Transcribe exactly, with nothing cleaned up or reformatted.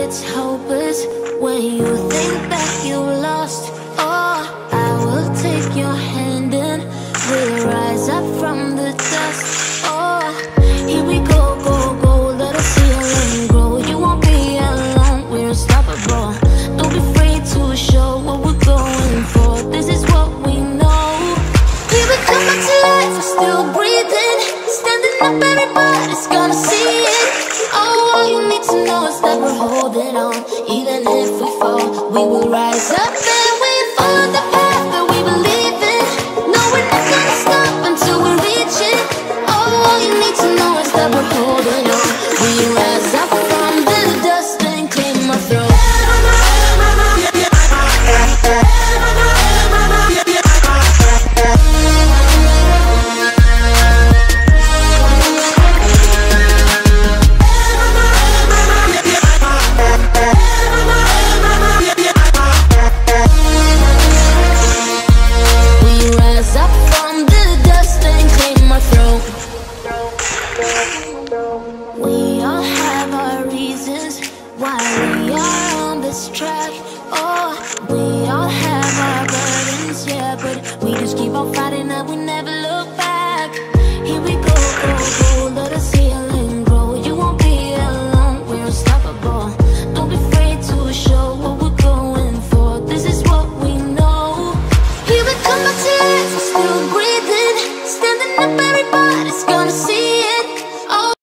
it's hopeless when you think that you lost. Oh, I will take your hand and we'll rise up from the dust. Oh, here we go, go, go, let us heal and grow. You won't be alone, we're unstoppable. Don't be afraid to show what we're going for. This is what we know. We will come back to life, we're still breathing. Standing up, everybody's gonna see it. Oh, all you need to know is that we're holding on. Even if we fall, we will rise up.